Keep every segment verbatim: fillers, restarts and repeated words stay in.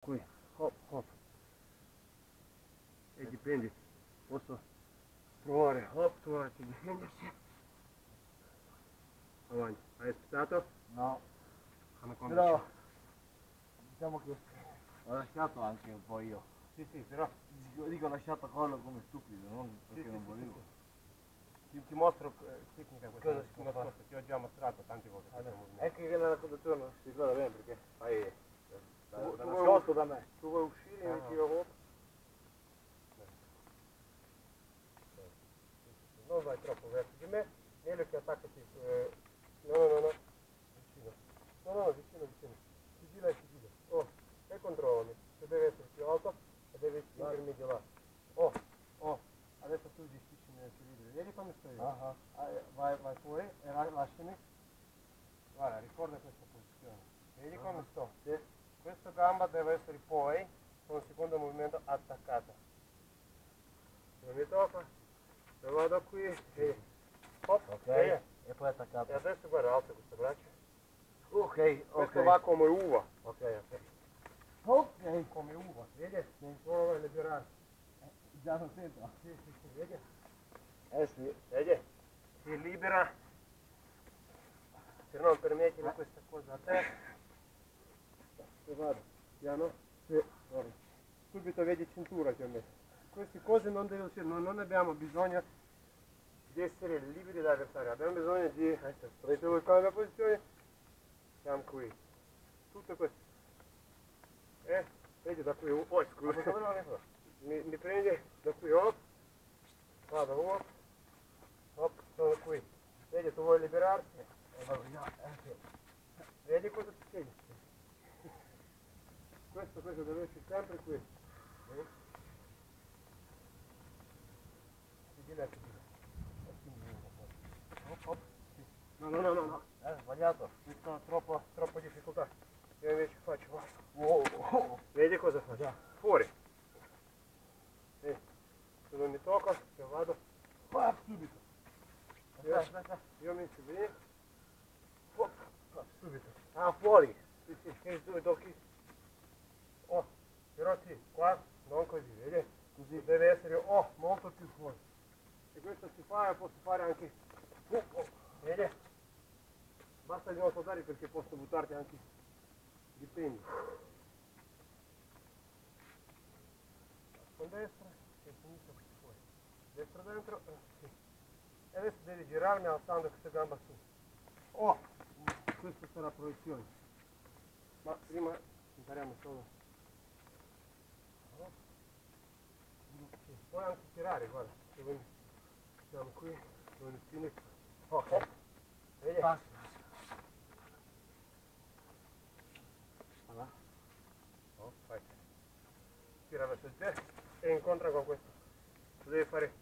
qui, hop hop, e dipende, posso provare hop, tu a difendersi, avanti, hai aspettato? No, Però diciamo che ho lasciato anche un po' io. sì sì, però Dico, dico ho lasciato collo come stupido, non perché sì, non sì, volevo. sì, sì. Ti, ti mostro eh, tecnica questa Cosa si può nascosta, fare? ti ho già mostrato tante volte questo movimento. È che nella conduzione non si ricorda bene perché fai da, Tu- da tu nascosto vuoi- da me. Tu vuoi uscire e Ah. mi tiro hop? Non vai troppo verso di me, meglio che attaccati, eh, no no no no, vicino, no no vicino vicino, sigilla e sigilla, oh, e controllami, se deve essere più alto e deve spingermi di là, oh, oh, adesso tu gestisci nell'equilibrio, vedi come sto io, Ah, ah, vai, vai fuori e la- lasciami, guarda ricorda questa posizione, vedi ah. come sto, Sì. questa gamba deve essere poi con il secondo movimento attaccata, non mi tocca, lo vado qui e hop, Ok, e e poi attaccato. e adesso guarda alza questo braccio, Ok, questo ok. va come uva, Ok, ok. Ok. come uva, vedi? Prova a liberarsi, Già lo sento. sì sì sì, vedi? Eh sì. Vedi? Si libera, se non permetti Eh. questa cosa a te, e vado, piano? Sì. Guarda. Subito vedi cintura che ho messo, queste cose non devono essere, non, non abbiamo bisogno di essere liberi dall'avversario, abbiamo bisogno di, se vuoi cambiare posizione, siamo qui, tutto questo, eh, vedi da qui, oh scusa, mi, mi prendi da qui, oh, vado, oh, oh, sono qui, vedi tu vuoi liberarti, E vado via. Eh sì. vedi cosa succede, questo, questo deve essere sempre qui, eh? Sigilla, sigilla, e quindi un po', hop, hop, sì. No, no, no, no, no. Eh, sbagliato. Questo ha troppo, troppa difficoltà. Io invece faccio, basta. Wow. Oh. Vedi cosa faccio? Già. Fuori. E se non mi tocca, io vado Ah, subito. io, Aspetta, aspetta. io mi si bene. Hop, ah, subito. Ah, fuori. Sì, sì, che due tocchi. Oh, però sì, qua non così, vedi? Così deve essere oh, molto più fuori. E questo si fa e posso fare anche. Oh, oh, vedi? Basta di non saltare perché posso buttarti anche. Dipende. Con destra e sinistra qui fuori. Destra dentro, eh, sì. E adesso devi girarmi alzando questa gamba su. Oh, questa sarà proiezione. Ma prima impariamo solo. Oh. Sì. Puoi anche tirare, guarda. Se voi siamo qui, con il fine. Ok. Vedi? Passa. Allora. Oh, vai. Tira verso il te e incontra con questo. Tu devi fare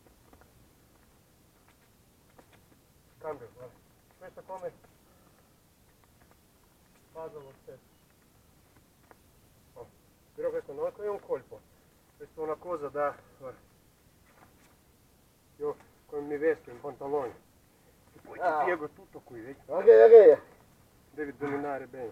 cambio, guarda. Questo come vado lo stesso. Oh. Però questo non è un colpo, questa è una cosa da. Guarda. Io come mi vesto in pantaloni e poi Ah. ti piego tutto qui, vedi? Ok, ok. Devi dominare bene.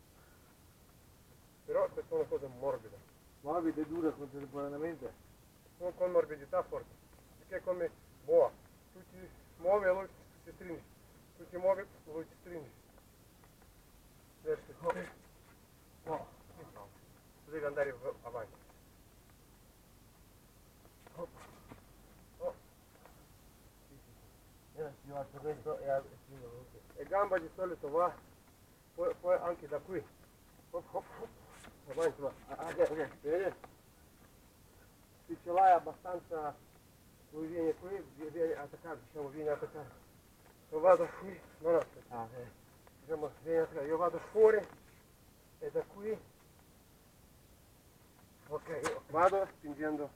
Però questa è una cosa morbida. Morbida e dura contemporaneamente. Non con morbidità forte, perché è come boa, tu ti muovi e lui si stringe, tu ti muovi e lui ti stringe. Verso te. No, tu devi andare avanti. Oh. Oh. Io si faccio questo e spingo così. E gamba di solito va, poi, poi anche da qui. Hop, hop, hop. Avanti va. Ah, ok, ok. Vedi? Se ce l'hai abbastanza, lui viene qui, viene a attaccare, diciamo, viene a attaccare. Io vado qui, no no, Ah, ok. diciamo, viene a attaccare. Io vado fuori e da qui, ok, io vado spingendo.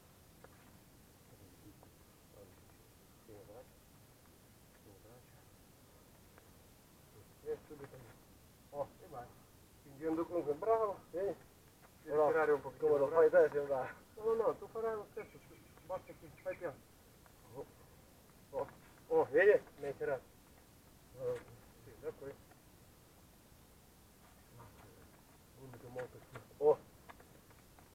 E subito. Oh, e vai. Spingendo comunque, bravo, vedi? Devi Però, tirare un pochino. come lo bravo. fai te sembra. No, no, no, tu farai lo stesso, basta che fai piano. Oh, oh, oh, vedi? Mi hai tirato. Oh, sì, da qui. Molto molto